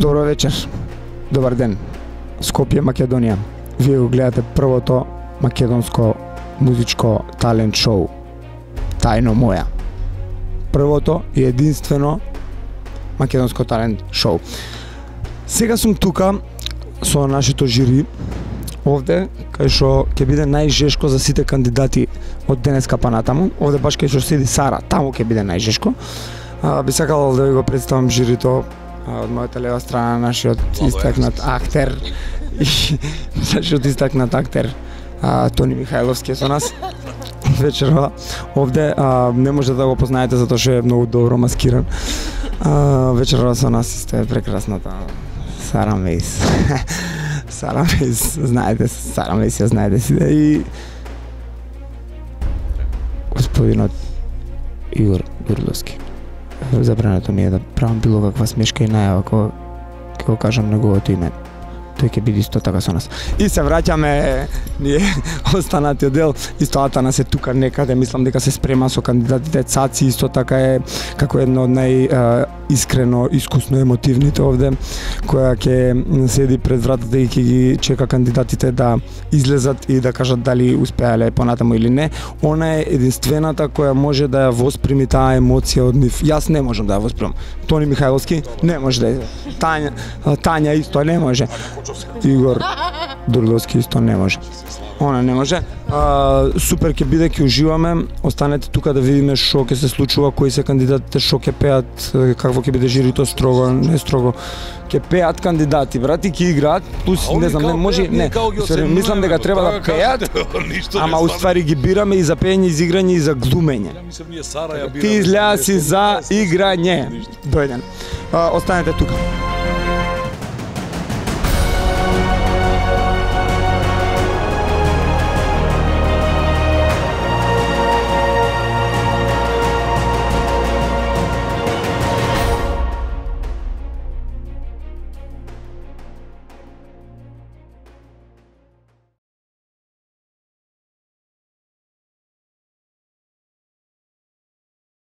Добро вечер, добар ден, Скопје, Македонија. Вие го гледате првото македонско музичко талент шоу, Тајно моја. Првото и единствено македонско талент шоу. Сега сум тука со нашето жири, овде, кај што ќе биде најжешко за сите кандидати од денеска па натаму. Овде баш кај што седи Сара, таму ќе биде најжешко. Би сакал да ви го представам жирито од мојата лева страна, нашиот истакнат актер и нашиот истакнат актер Тони Михајловски со нас вечерва овде. Не може да го познаете затоа што е многу добро маскиран. Вечерва со нас сте прекрасната Сара Мейс. Сара Мейс, знаете, Сара Мейс ја знаете си и господинот Игор Гурловски. Забрането ми е да правам било каква смешка и најава кога ќе го кажам неговото име. Тој ќе биде исто така со нас. И се враќаме ние останатиот дел. Исто Атанас е тука некаде, мислам дека се спрема со кандидатите. Цаци исто така е како една од искрено, искусно емотивните овде, која ќе седи пред вратата и ќе ги чека кандидатите да излезат и да кажат дали успеале понатаму или не. Она е единствената која може да ја восприми таа емоција од нив. Јас не можам да ја воспримам. Тони Михајловски не може да ја. Тања исто не може. Игор Дурловски исто не може. Она не може. Супер ќе биде, ќе уживаме. Останете тука да видиме што ќе се случува, кои се кандидатите, што ќе пеат, какво ќе биде жирито, строго, не строго. Ќе пеат кандидати, брат, и ќе играат, плюс не знам, не може, не. Мислам дека треба да пеат, ама уствари ги бираме и за пеење, и за играње, и за глумење. Ти излеа си за играње. Дојден. Останете тука.